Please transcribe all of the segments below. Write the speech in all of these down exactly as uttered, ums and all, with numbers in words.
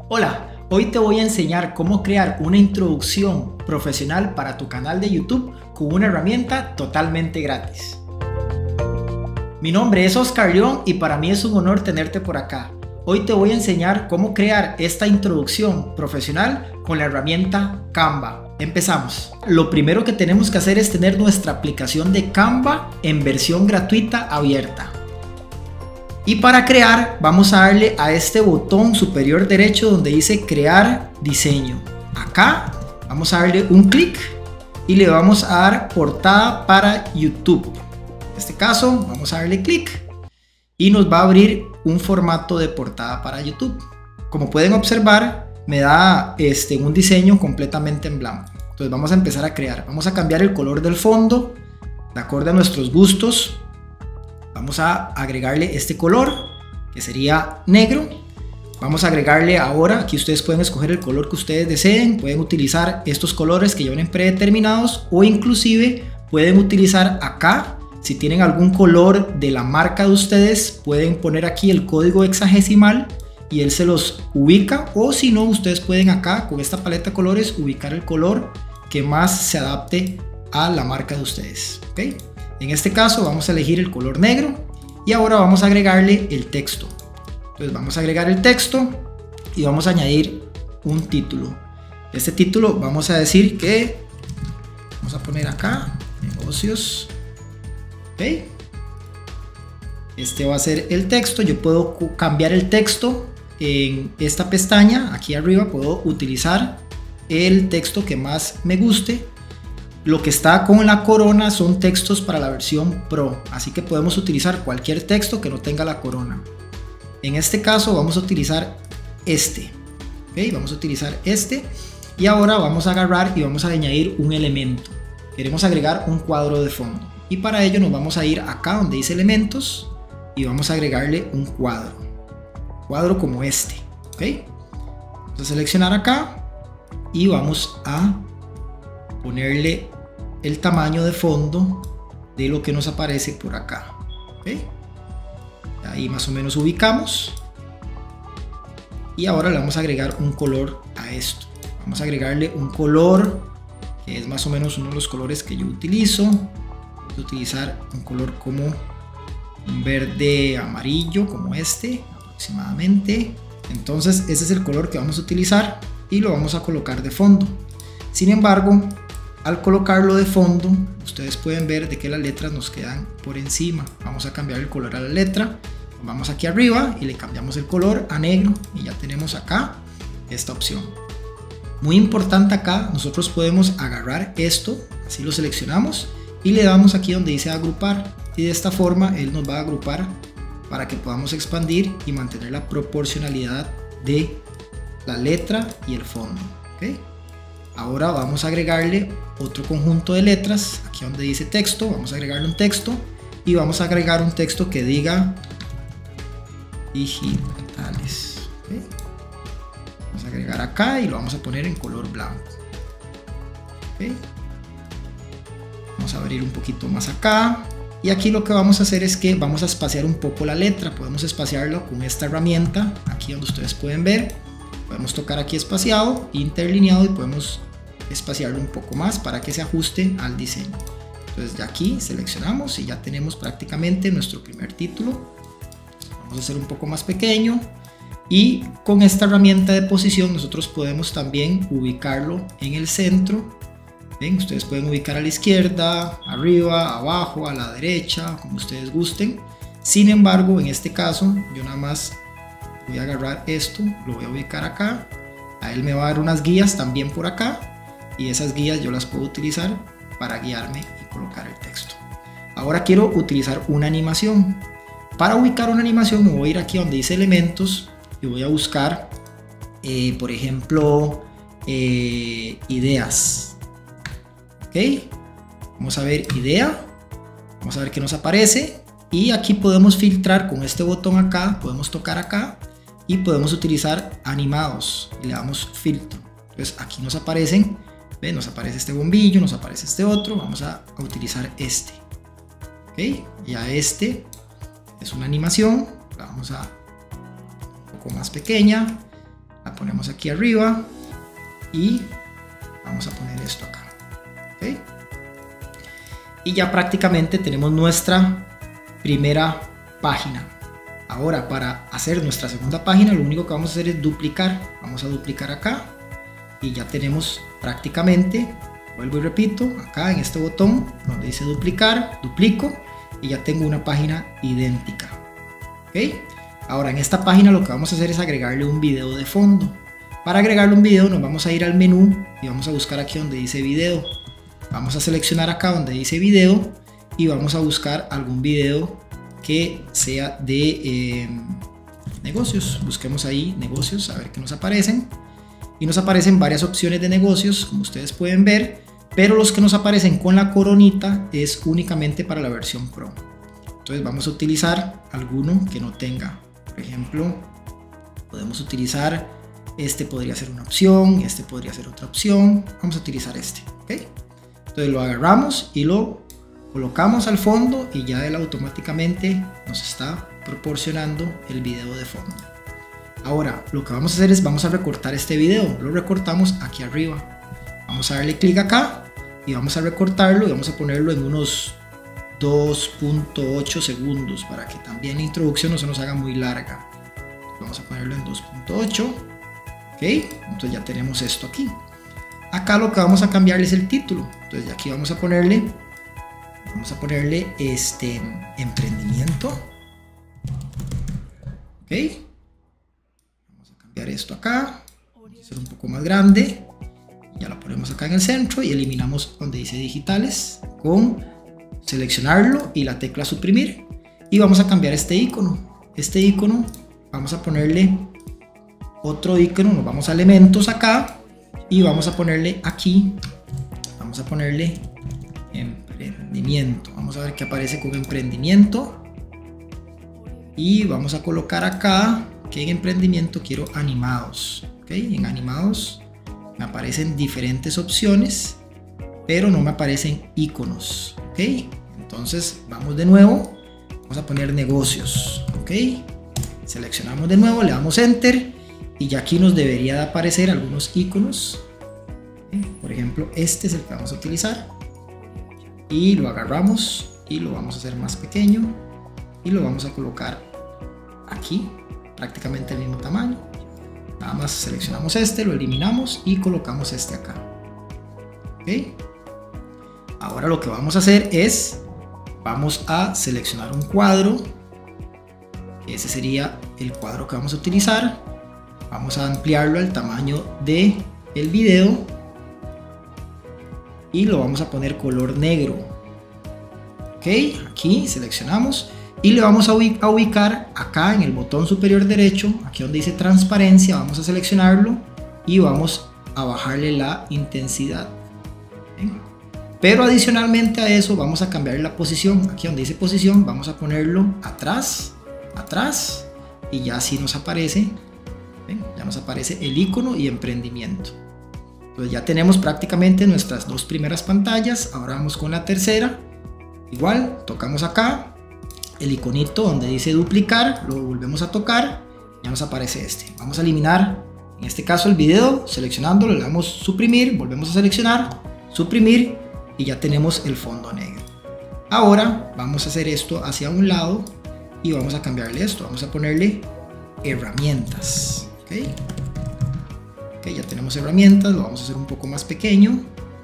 Hola, hoy te voy a enseñar cómo crear una introducción profesional para tu canal de YouTube con una herramienta totalmente gratis. Mi nombre es Oscar León y para mí es un honor tenerte por acá. Hoy te voy a enseñar cómo crear esta introducción profesional con la herramienta Canva. Empezamos. Lo primero que tenemos que hacer es tener nuestra aplicación de Canva en versión gratuita abierta. Y para crear vamos a darle a este botón superior derecho donde dice crear diseño. Acá vamos a darle un clic y le vamos a dar portada para YouTube. En este caso vamos a darle clic y nos va a abrir un formato de portada para YouTube. Como pueden observar, me da este, un diseño completamente en blanco. Entonces vamos a empezar a crear. Vamos a cambiar el color del fondo de acuerdo a nuestros gustos. Vamos a agregarle este color que sería negro. Vamos a agregarle ahora, aquí ustedes pueden escoger el color que ustedes deseen. Pueden utilizar estos colores que ya vienen predeterminados o inclusive pueden utilizar acá. Si tienen algún color de la marca de ustedes, pueden poner aquí el código hexagesimal y él se los ubica. O si no, ustedes pueden acá con esta paleta de colores ubicar el color que más se adapte a la marca de ustedes. ¿Okay? En este caso vamos a elegir el color negro y ahora vamos a agregarle el texto. Entonces vamos a agregar el texto y vamos a añadir un título. Este título vamos a decir que vamos a poner acá negocios. ¿Okay? Este va a ser el texto. Yo puedo cambiar el texto en esta pestaña. Aquí arriba puedo utilizar el texto que más me guste. Lo que está con la corona son textos para la versión Pro, así que podemos utilizar cualquier texto que no tenga la corona. En este caso vamos a utilizar este. ¿Okay? Vamos a utilizar este y ahora vamos a agarrar y vamos a añadir un elemento. Queremos agregar un cuadro de fondo y para ello nos vamos a ir acá donde dice elementos y vamos a agregarle un cuadro. Cuadro como este. ¿Okay? Vamos a seleccionar acá y vamos a ponerle el tamaño de fondo de lo que nos aparece por acá. ¿Okay? Ahí más o menos ubicamos y ahora le vamos a agregar un color a esto. Vamos a agregarle un color que es más o menos uno de los colores que yo utilizo. Vamos a utilizar un color como un verde amarillo como este aproximadamente. Entonces ese es el color que vamos a utilizar y lo vamos a colocar de fondo. Sin embargo, al colocarlo de fondo, ustedes pueden ver de que las letras nos quedan por encima. Vamos a cambiar el color a la letra. Vamos aquí arriba y le cambiamos el color a negro y ya tenemos acá esta opción. Muy importante acá, nosotros podemos agarrar esto, así lo seleccionamos y le damos aquí donde dice agrupar. Y de esta forma él nos va a agrupar para que podamos expandir y mantener la proporcionalidad de la letra y el fondo. ¿Okay? Ahora vamos a agregarle otro conjunto de letras, aquí donde dice texto, vamos a agregarle un texto y vamos a agregar un texto que diga digitales. ¿Okay? Vamos a agregar acá y lo vamos a poner en color blanco. ¿Okay? Vamos a abrir un poquito más acá y aquí lo que vamos a hacer es que vamos a espaciar un poco la letra. Podemos espaciarlo con esta herramienta, aquí donde ustedes pueden ver. Podemos tocar aquí espaciado, interlineado y podemos espaciarlo un poco más para que se ajuste al diseño. Entonces de aquí seleccionamos y ya tenemos prácticamente nuestro primer título. Vamos a hacer un poco más pequeño y con esta herramienta de posición nosotros podemos también ubicarlo en el centro. ¿Ven? Ustedes pueden ubicar a la izquierda, arriba, abajo, a la derecha, como ustedes gusten. Sin embargo, en este caso yo nada más voy a agarrar esto, lo voy a ubicar acá. A él me va a dar unas guías también por acá y esas guías yo las puedo utilizar para guiarme y colocar el texto. Ahora quiero utilizar una animación. Para ubicar una animación me voy a ir aquí donde dice elementos y voy a buscar eh, por ejemplo eh, ideas. Ok, vamos a ver idea, vamos a ver qué nos aparece y aquí podemos filtrar con este botón acá, podemos tocar acá y podemos utilizar animados y le damos filtro. Entonces aquí nos aparecen, ¿ven? Nos aparece este bombillo, nos aparece este otro, vamos a, a utilizar este. ¿Okay? Y a este es una animación, la vamos a un poco más pequeña, la ponemos aquí arriba y vamos a poner esto acá. ¿Okay? Y ya prácticamente tenemos nuestra primera página. Ahora, para hacer nuestra segunda página, lo único que vamos a hacer es duplicar. Vamos a duplicar acá y ya tenemos prácticamente, vuelvo y repito, acá en este botón donde dice duplicar, duplico y ya tengo una página idéntica. ¿Okay? Ahora, en esta página lo que vamos a hacer es agregarle un video de fondo. Para agregarle un video nos vamos a ir al menú y vamos a buscar aquí donde dice video. Vamos a seleccionar acá donde dice video y vamos a buscar algún video que sea de eh, negocios. Busquemos ahí negocios, a ver qué nos aparecen. Y nos aparecen varias opciones de negocios, como ustedes pueden ver, pero los que nos aparecen con la coronita es únicamente para la versión Pro. Entonces vamos a utilizar alguno que no tenga. Por ejemplo, podemos utilizar, este podría ser una opción, este podría ser otra opción. Vamos a utilizar este, ¿ok? Entonces lo agarramos y lo colocamos al fondo y ya él automáticamente nos está proporcionando el video de fondo. Ahora lo que vamos a hacer es vamos a recortar este video. Lo recortamos aquí arriba. Vamos a darle clic acá y vamos a recortarlo y vamos a ponerlo en unos dos punto ocho segundos para que también la introducción no se nos haga muy larga. Vamos a ponerlo en dos punto ocho. Ok, entonces ya tenemos esto aquí. Acá lo que vamos a cambiar es el título. Entonces aquí vamos a ponerle vamos a ponerle este emprendimiento. Ok, vamos a cambiar esto acá, vamos a hacer un poco más grande, ya lo ponemos acá en el centro y eliminamos donde dice digitales con seleccionarlo y la tecla suprimir y vamos a cambiar este icono. Este icono vamos a ponerle otro icono, nos vamos a elementos acá y vamos a ponerle aquí, vamos a ponerle emprendimiento. Vamos a ver qué aparece con emprendimiento y vamos a colocar acá que en emprendimiento quiero animados. ¿Ok? En animados me aparecen diferentes opciones, pero no me aparecen iconos. ¿Ok? Entonces vamos de nuevo, vamos a poner negocios. ¿Ok? Seleccionamos de nuevo, le damos enter y ya aquí nos debería de aparecer algunos iconos. ¿Ok? Por ejemplo, este es el que vamos a utilizar. Y lo agarramos y lo vamos a hacer más pequeño y lo vamos a colocar aquí, prácticamente el mismo tamaño. Nada más seleccionamos este, lo eliminamos y colocamos este acá. ¿Ok? Ahora lo que vamos a hacer es vamos a seleccionar un cuadro. Ese sería el cuadro que vamos a utilizar. Vamos a ampliarlo al tamaño de el video y lo vamos a poner color negro. Ok, aquí seleccionamos y le vamos a ubicar acá en el botón superior derecho, aquí donde dice transparencia, vamos a seleccionarlo y vamos a bajarle la intensidad. ¿Okay? Pero adicionalmente a eso vamos a cambiar la posición, aquí donde dice posición vamos a ponerlo atrás, atrás y ya así nos aparece, ¿ven? Ya nos aparece el icono y emprendimiento. Pues ya tenemos prácticamente nuestras dos primeras pantallas. Ahora vamos con la tercera. Igual, tocamos acá el iconito donde dice duplicar, lo volvemos a tocar, ya nos aparece este. Vamos a eliminar, en este caso el video, seleccionándolo, le damos suprimir, volvemos a seleccionar, suprimir y ya tenemos el fondo negro. Ahora vamos a hacer esto hacia un lado y vamos a cambiarle esto. Vamos a ponerle herramientas. ¿Okay? Ya tenemos herramientas, lo vamos a hacer un poco más pequeño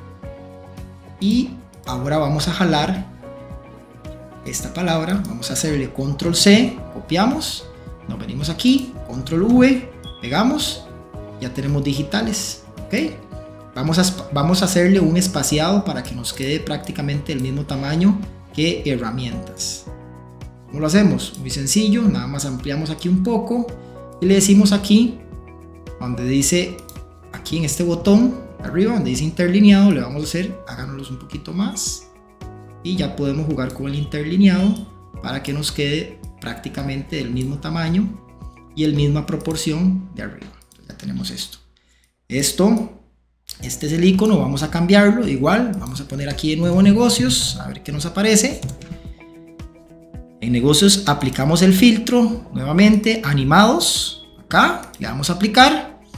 y ahora vamos a jalar esta palabra, vamos a hacerle control C, copiamos, nos venimos aquí, control V, pegamos, ya tenemos digitales. ¿Ok? Vamos a, vamos a hacerle un espaciado para que nos quede prácticamente el mismo tamaño que herramientas. ¿Cómo lo hacemos? Muy sencillo, nada más ampliamos aquí un poco y le decimos aquí donde dice, aquí en este botón arriba donde dice interlineado, le vamos a hacer, háganos un poquito más y ya podemos jugar con el interlineado para que nos quede prácticamente del mismo tamaño y el misma proporción de arriba. Entonces ya tenemos esto. Esto, este es el icono, vamos a cambiarlo, igual, vamos a poner aquí de nuevo negocios, a ver qué nos aparece. En negocios aplicamos el filtro, nuevamente animados, acá le damos a aplicar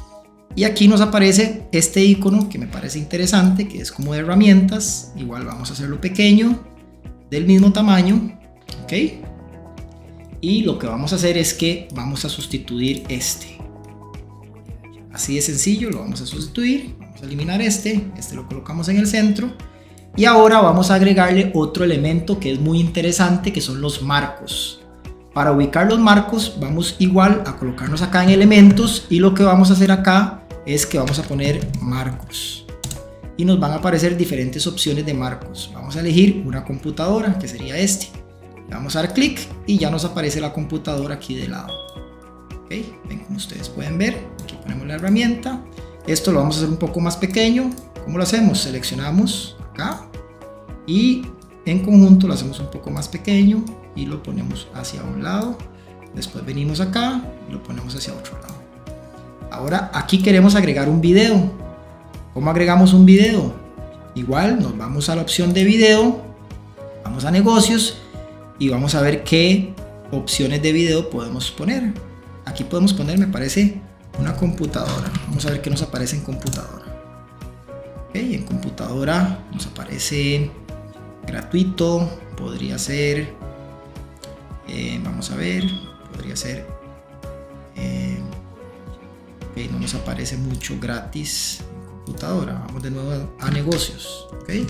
Y aquí nos aparece este icono que me parece interesante, que es como de herramientas. Igual vamos a hacerlo pequeño, del mismo tamaño, ¿ok? Y lo que vamos a hacer es que vamos a sustituir este. Así de sencillo, lo vamos a sustituir. Vamos a eliminar este, este lo colocamos en el centro. Y ahora vamos a agregarle otro elemento que es muy interesante, que son los marcos. Para ubicar los marcos vamos igual a colocarnos acá en elementos, y lo que vamos a hacer acá es que vamos a poner marcos. Y nos van a aparecer diferentes opciones de marcos. Vamos a elegir una computadora, que sería este. Le vamos a dar clic y ya nos aparece la computadora aquí de lado. ¿Ok? Ven, como ustedes pueden ver, aquí ponemos la herramienta. Esto lo vamos a hacer un poco más pequeño. ¿Cómo lo hacemos? Seleccionamos acá y en conjunto lo hacemos un poco más pequeño y lo ponemos hacia un lado. Después venimos acá y lo ponemos hacia otro lado. Ahora aquí queremos agregar un video. ¿Cómo agregamos un video? Igual nos vamos a la opción de video, vamos a negocios y vamos a ver qué opciones de video podemos poner. Aquí podemos poner, me parece, una computadora. Vamos a ver qué nos aparece en computadora. Ok, en computadora nos aparece gratuito, podría ser, eh, vamos a ver, podría ser, eh, ok, no nos aparece mucho gratis en computadora. Vamos de nuevo a, a negocios. Okay.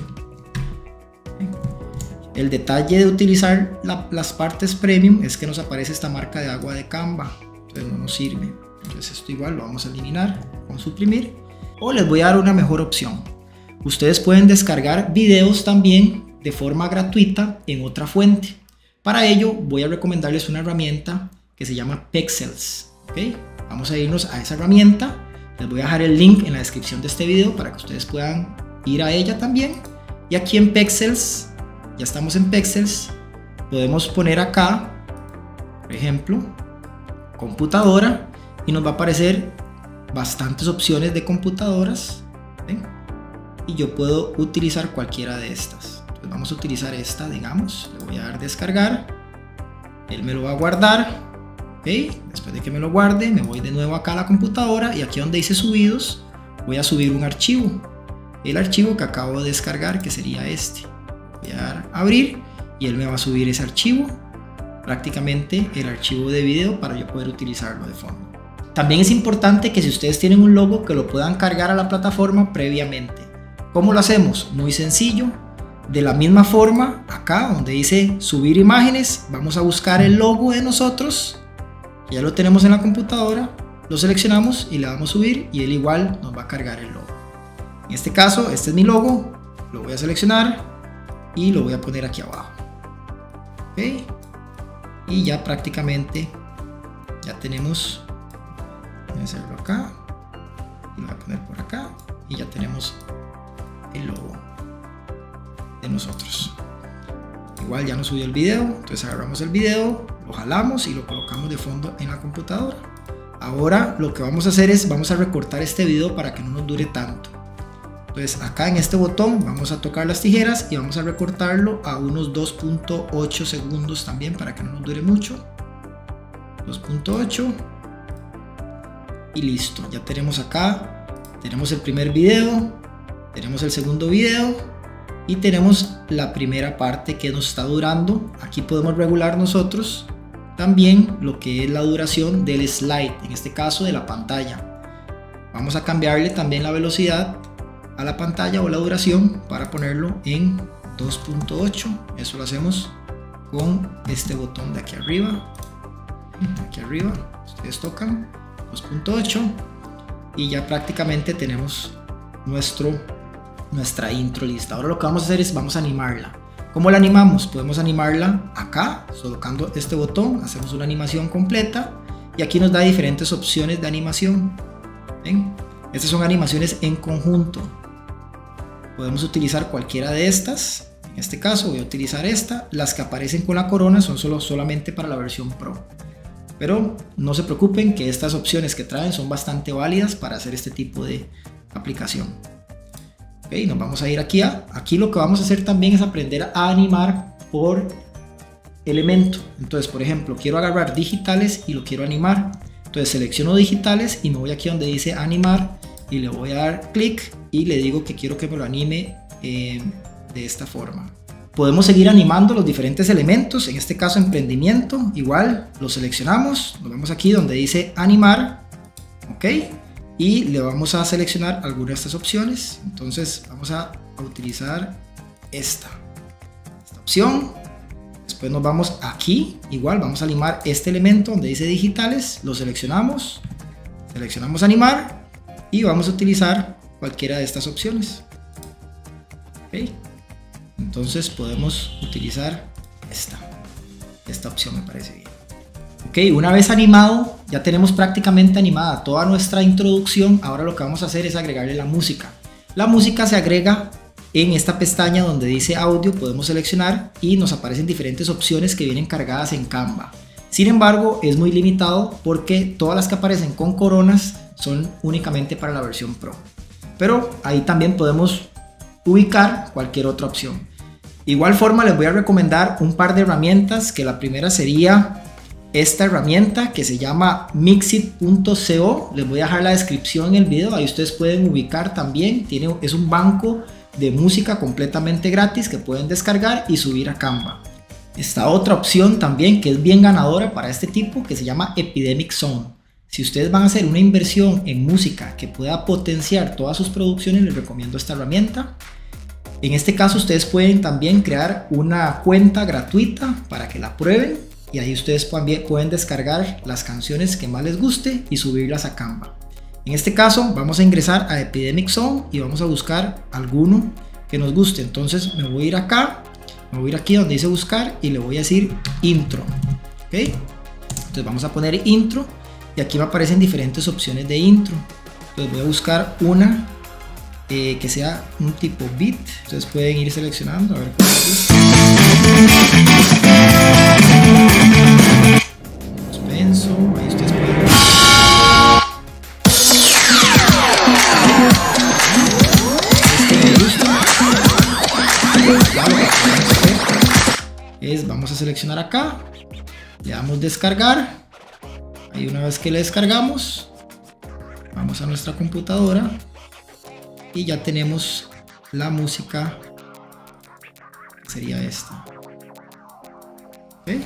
El detalle de utilizar la, las partes premium es que nos aparece esta marca de agua de Canva, entonces no nos sirve. Entonces esto igual lo vamos a eliminar con suprimir, o les voy a dar una mejor opción. Ustedes pueden descargar videos también de forma gratuita en otra fuente. Para ello voy a recomendarles una herramienta que se llama Pexels. ¿Okay? Vamos a irnos a esa herramienta. Les voy a dejar el link en la descripción de este video para que ustedes puedan ir a ella también. Y aquí en Pexels, ya estamos en Pexels, podemos poner acá, por ejemplo, computadora, y nos va a aparecer bastantes opciones de computadoras. ¿Ven? Y yo puedo utilizar cualquiera de estas. Entonces vamos a utilizar esta, digamos, le voy a dar descargar, él me lo va a guardar. ¿Okay? Después de que me lo guarde, me voy de nuevo acá a la computadora y aquí donde dice subidos, voy a subir un archivo, el archivo que acabo de descargar, que sería este. Voy a dar a abrir y él me va a subir ese archivo, prácticamente el archivo de video, para yo poder utilizarlo de fondo. También es importante que si ustedes tienen un logo, que lo puedan cargar a la plataforma previamente. ¿Cómo lo hacemos? Muy sencillo. De la misma forma, acá donde dice subir imágenes, vamos a buscar el logo de nosotros, que ya lo tenemos en la computadora, lo seleccionamos y le damos subir y él igual nos va a cargar el logo. En este caso, este es mi logo, lo voy a seleccionar y lo voy a poner aquí abajo. ¿Okay? Y ya prácticamente ya tenemos, voy a hacerlo acá y lo voy a poner por acá y ya tenemos el logo de nosotros. Igual ya nos subió el video, entonces agarramos el video, lo jalamos y lo colocamos de fondo en la computadora. Ahora lo que vamos a hacer es, vamos a recortar este video para que no nos dure tanto. Entonces acá en este botón vamos a tocar las tijeras y vamos a recortarlo a unos dos punto ocho segundos también, para que no nos dure mucho. dos punto ocho y listo, ya tenemos acá, tenemos el primer video, tenemos el segundo video y tenemos la primera parte que nos está durando. Aquí podemos regular nosotros también lo que es la duración del slide, en este caso de la pantalla. Vamos a cambiarle también la velocidad a la pantalla o la duración para ponerlo en dos punto ocho. Eso lo hacemos con este botón de aquí arriba. Aquí arriba ustedes tocan dos punto ocho y ya prácticamente tenemos nuestro nuestra intro lista. Ahora lo que vamos a hacer es vamos a animarla. ¿Cómo la animamos? Podemos animarla acá, tocando este botón, hacemos una animación completa y aquí nos da diferentes opciones de animación. ¿Ven? Estas son animaciones en conjunto. Podemos utilizar cualquiera de estas. En este caso voy a utilizar esta. Las que aparecen con la corona son solo, solamente para la versión Pro. Pero no se preocupen, que estas opciones que traen son bastante válidas para hacer este tipo de aplicación. Okay, nos vamos a ir aquí a, aquí lo que vamos a hacer también es aprender a animar por elemento. Entonces, por ejemplo, quiero agarrar digitales y lo quiero animar. Entonces selecciono digitales y me voy aquí donde dice animar y le voy a dar clic y le digo que quiero que me lo anime eh, de esta forma. Podemos seguir animando los diferentes elementos, en este caso emprendimiento, igual lo seleccionamos, nos vamos aquí donde dice animar, ok, y le vamos a seleccionar alguna de estas opciones. Entonces vamos a, a utilizar esta, esta opción. Después nos vamos aquí, igual vamos a animar este elemento donde dice digitales, lo seleccionamos, seleccionamos animar y vamos a utilizar cualquiera de estas opciones. Okay. Entonces podemos utilizar esta, esta opción me parece bien. Ok, una vez animado, ya tenemos prácticamente animada toda nuestra introducción. Ahora lo que vamos a hacer es agregarle la música. La música se agrega en esta pestaña donde dice audio, podemos seleccionar y nos aparecen diferentes opciones que vienen cargadas en Canva. Sin embargo, es muy limitado porque todas las que aparecen con coronas son únicamente para la versión Pro. Pero ahí también podemos ubicar cualquier otra opción. De igual forma les voy a recomendar un par de herramientas, que la primera sería esta herramienta que se llama mixit punto co. Les voy a dejar la descripción en el video, ahí ustedes pueden ubicar también. Tiene, es un banco de música completamente gratis que pueden descargar y subir a Canva. Esta otra opción también que es bien ganadora para este tipo, que se llama Epidemic Sound. Si ustedes van a hacer una inversión en música que pueda potenciar todas sus producciones, les recomiendo esta herramienta. En este caso ustedes pueden también crear una cuenta gratuita para que la prueben y ahí ustedes también pueden descargar las canciones que más les guste y subirlas a Canva. En este caso vamos a ingresar a Epidemic Sound y vamos a buscar alguno que nos guste. Entonces me voy a ir acá, me voy a ir aquí donde dice buscar y le voy a decir intro. ¿Okay? Entonces vamos a poner intro y aquí me aparecen diferentes opciones de intro. Entonces voy a buscar una Eh, que sea un tipo beat. Ustedes pueden ir seleccionando a ver cuál es. Suspenso, ahí ustedes pueden ver. Este me gusta. Claro, es, vamos a seleccionar acá, le damos descargar. Ahí una vez que le descargamos, vamos a nuestra computadora y ya tenemos la música, sería esta. ¿Okay?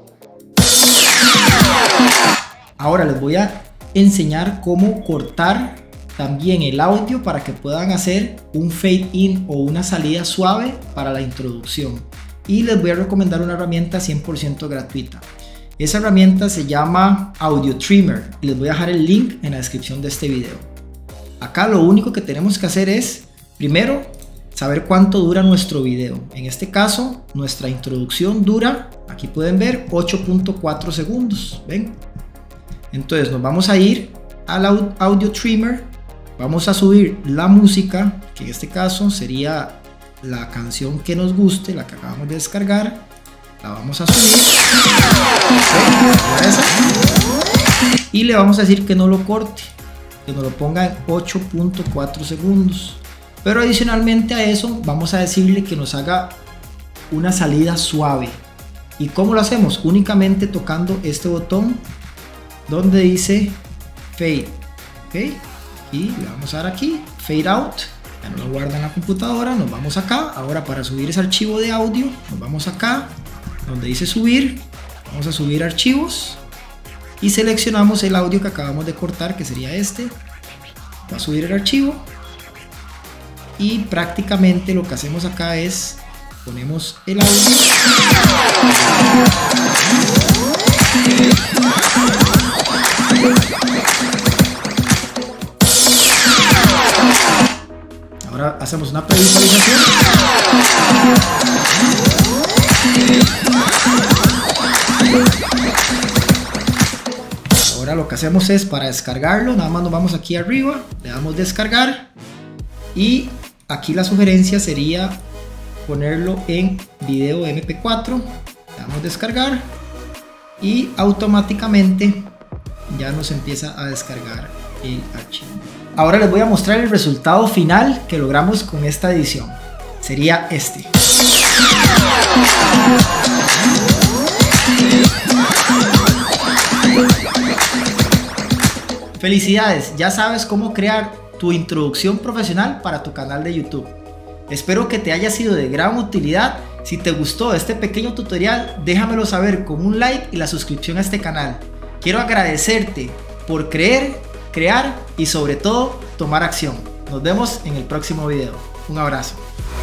Ahora les voy a enseñar cómo cortar también el audio para que puedan hacer un fade in o una salida suave para la introducción, y les voy a recomendar una herramienta cien por ciento gratuita. Esa herramienta se llama Audio Trimmer y les voy a dejar el link en la descripción de este video. Acá lo único que tenemos que hacer es, primero, saber cuánto dura nuestro video. En este caso, nuestra introducción dura, aquí pueden ver, ocho punto cuatro segundos. ¿Ven? Entonces nos vamos a ir al Audio Trimmer, vamos a subir la música, que en este caso sería la canción que nos guste, la que acabamos de descargar. La vamos a subir. ¿Sí? Y le vamos a decir que no lo corte, que nos lo ponga en ocho punto cuatro segundos. Pero adicionalmente a eso vamos a decirle que nos haga una salida suave. ¿Y cómo lo hacemos? Únicamente tocando este botón donde dice fade. ¿Okay? Y le vamos a dar aquí fade out. Ya no lo guarda en la computadora. Nos vamos acá. Ahora para subir ese archivo de audio nos vamos acá donde dice subir. Vamos a subir archivos y seleccionamos el audio que acabamos de cortar, que sería este. Va a subir el archivo y prácticamente lo que hacemos acá es ponemos el audio ahora hacemos una previsualización. Ahora lo que hacemos es, para descargarlo, nada más nos vamos aquí arriba, le damos descargar y aquí la sugerencia sería ponerlo en video eme pe cuatro. Le damos descargar y automáticamente ya nos empieza a descargar el archivo. Ahora les voy a mostrar el resultado final que logramos con esta edición. Sería este. Felicidades, ya sabes cómo crear tu introducción profesional para tu canal de YouTube. Espero que te haya sido de gran utilidad. Si te gustó este pequeño tutorial, déjamelo saber con un like y la suscripción a este canal. Quiero agradecerte por creer, crear y sobre todo tomar acción. Nos vemos en el próximo video. Un abrazo.